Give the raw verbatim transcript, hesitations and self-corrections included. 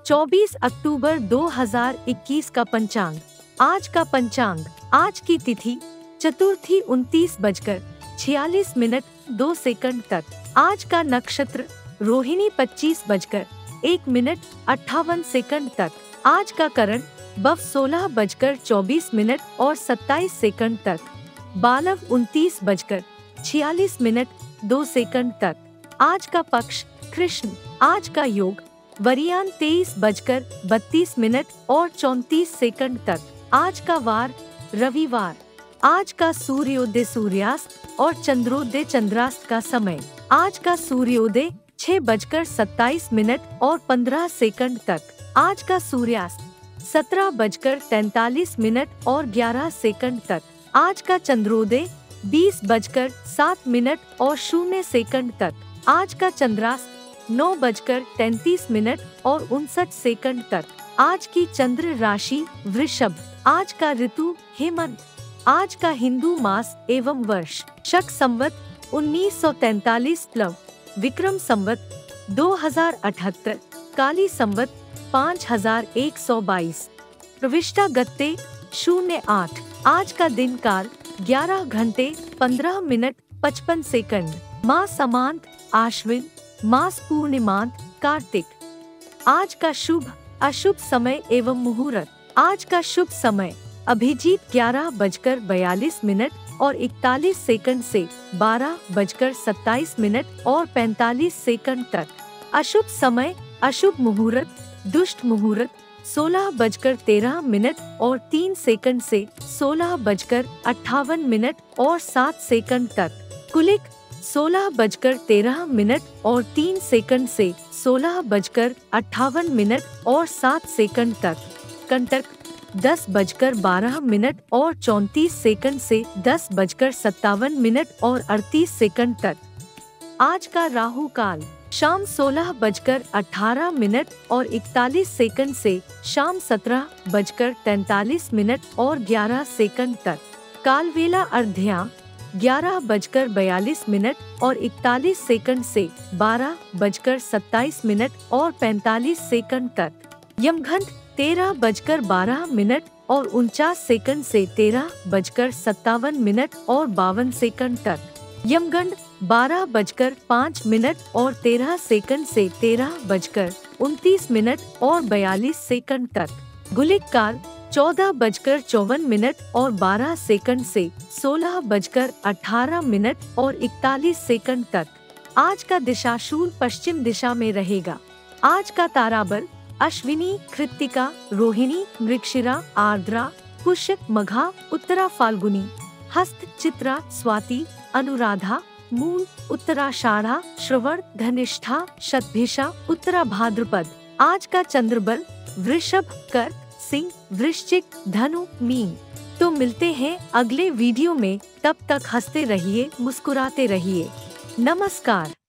चौबीस अक्टूबर दो हज़ार इक्कीस का पंचांग। आज का पंचांग, आज की तिथि चतुर्थी उनतीस बजकर छियालीस मिनट दो सेकंड तक। आज का नक्षत्र रोहिणी पच्चीस बजकर एक मिनट अट्ठावन सेकंड तक। आज का करण बव सोलह बजकर चौबीस मिनट और सत्ताईस सेकंड तक। बालव उनतीस बजकर छियालीस मिनट दो सेकंड तक। आज का पक्ष कृष्ण। आज का योग वरियान तेईस बजकर बत्तीस मिनट और चौंतीस सेकंड तक। आज का वार रविवार। आज का सूर्योदय सूर्यास्त और चंद्रोदय चंद्रास्त का समय। आज का सूर्योदय छह बजकर सत्ताईस मिनट और पंद्रह सेकंड तक। आज का सूर्यास्त सत्रह बजकर तैंतालीस मिनट और ग्यारह सेकंड तक। आज का चंद्रोदय बीस बजकर सात मिनट और शून्य सेकंड तक। आज का चंद्रास्त नौ बजकर तैंतीस मिनट और उनसठ सेकंड तक। आज की चंद्र राशि वृषभ। आज का ऋतु हेमंत। आज का हिंदू मास एवं वर्ष शक संवत उन्नीस सौ तैंतालीस प्लव विक्रम संवत दो हजार अठहत्तर काली संवत पाँच हजार एक सौ बाईस। प्रविष्टा गत्ते शून्य आठ। आज का दिन काल ग्यारह घंटे पंद्रह मिनट पचपन सेकंड। मास समांत आश्विन। मास पूर्णिमांत कार्तिक। आज का शुभ अशुभ समय एवं मुहूर्त। आज का शुभ समय अभिजीत ग्यारह बजकर बयालीस मिनट और इकतालीस सेकंड से बारह बजकर सत्ताईस मिनट और पैंतालीस सेकंड तक। अशुभ समय अशुभ मुहूर्त दुष्ट मुहूर्त सोलह बजकर तेरह मिनट और तीन सेकंड से सोलह बजकर अट्ठावन मिनट और सात सेकंड तक। कुलिक सोलह बजकर तेरह मिनट और तीन सेकंड से सोलह बजकर अट्ठावन मिनट और सात सेकंड तक। कंटक दस बजकर बारह मिनट और चौंतीस सेकंड से दस बजकर सत्तावन मिनट और अड़तीस सेकंड तक। आज का राहु काल शाम सोलह बजकर अठारह मिनट और इकतालीस सेकंड से शाम सत्रह बजकर तैंतालीस मिनट और ग्यारह सेकंड तक। कालवेला अर्ध्या ग्यारह बजकर बयालीस मिनट और इकतालीस सेकंड से बारह बजकर सत्ताईस मिनट और पैंतालीस सेकंड तक। यमघंट तेरह बजकर बारह मिनट और उनचास सेकंड से तेरह बजकर सत्तावन मिनट और बावन सेकंड तक। यमगंड बारह बजकर पाँच मिनट और तेरह सेकंड से तेरह बजकर उनतीस मिनट और बयालीस सेकंड तक। गुलिक काल चौदह बजकर चौवन मिनट और बारह सेकंड से सोलह बजकर अठारह मिनट और इकतालीस सेकंड तक। आज का दिशाशूल पश्चिम दिशा में रहेगा। आज का ताराबल अश्विनी कृत्तिका रोहिणी मृगशिरा आर्द्रा पुष्य मघा उत्तरा फाल्गुनी हस्त चित्रा स्वाति अनुराधा मूल उत्तराषाढ़ा श्रवण धनिष्ठा शतभिषा उत्तरा भाद्रपद। आज का चंद्रबल वृषभ कर सिंह वृश्चिक धनु मीन। तो मिलते हैं अगले वीडियो में, तब तक हंसते रहिए मुस्कुराते रहिए। नमस्कार।